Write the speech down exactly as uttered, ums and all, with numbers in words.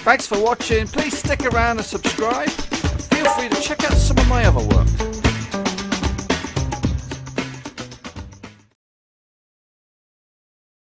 Thanks for watching. Please stick around and subscribe. Feel free to check out some of my other work.